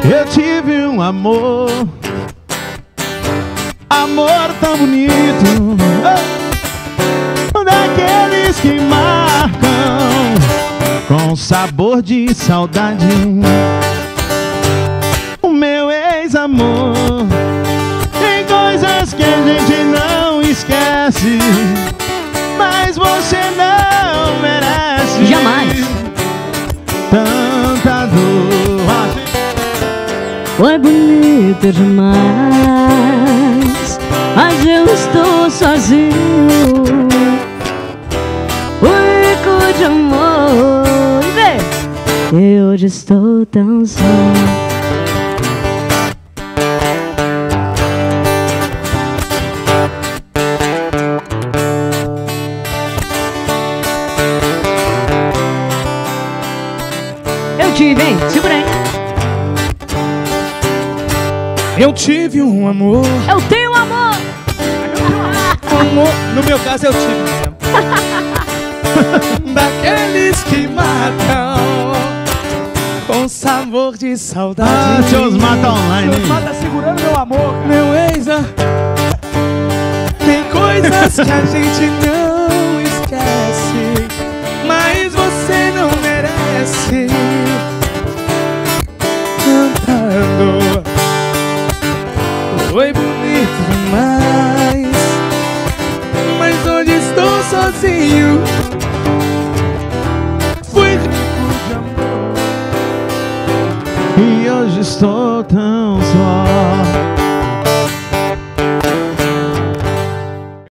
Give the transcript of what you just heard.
Eu tive um amor, amor tão bonito, daqueles que marcam com sabor de saudade. O meu ex-amor tem coisas que a gente não esquece, mas você não merece. Jamais. Tanta dor. Foi bonito demais, mas eu estou sozinho. Único de amor, e hoje estou tão só. Eu tive, hein? Segura aí. Eu tive um amor. Eu tenho um amor. Amor, no meu caso eu tive mesmo. Daqueles que matam com sabor de saudade. Ah, seus mata online, hein? Tá segurando meu amor. Meu ex, tem coisas que a gente não esquece, mas você não merece. Cantando, foi bonito demais, mas hoje estou sozinho.